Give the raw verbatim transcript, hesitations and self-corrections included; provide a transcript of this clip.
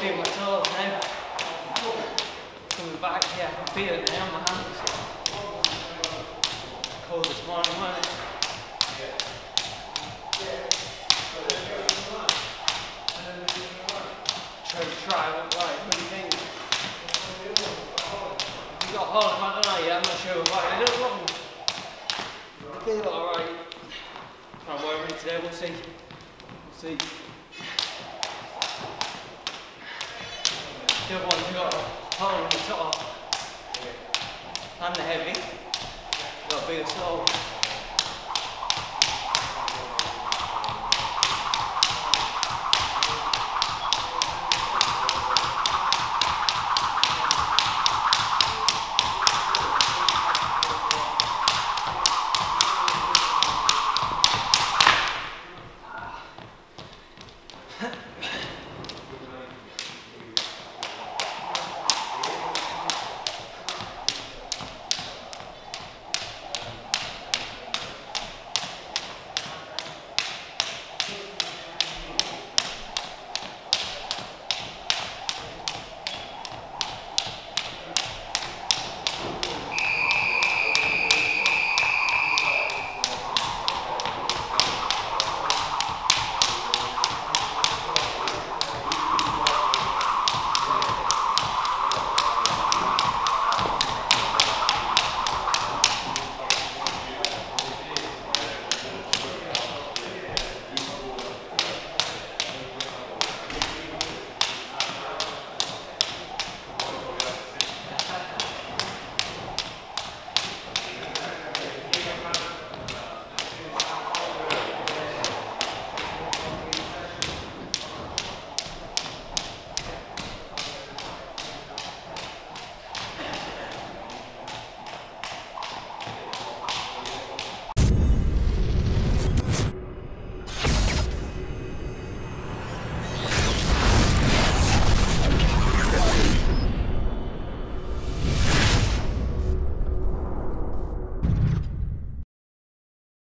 feel my toes now. Coming back, yeah, I can feel it now in my hands. Cold this morning, wasn't it? Try to try it, right, what do you think? You got hold of my eye, yeah, I'm not sure why. I don't know. I feel alright. Can't worry me today, we'll see. We'll see. The other one's got a hole in the top and the heavy. Got a bigger sole.